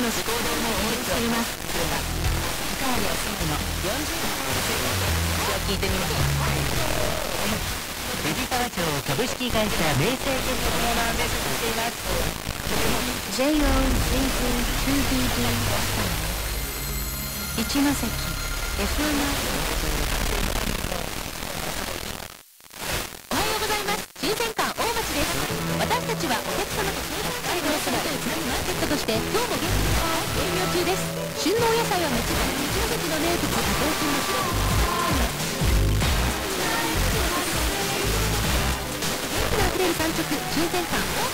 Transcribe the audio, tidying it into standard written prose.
の思考動も応援しています。高橋康之の40を聞いてみましょう。藤沢町株式会社明星鉄道のアナウンスしています。 JO 2BD 一関 FM おはようございます。新鮮館大町です。私たちはお客様と相談会をするという津波マーケットとして今日も営業中です。旬のお野菜はもちろん一関の名物加工品も元気のあふれる産直新鮮館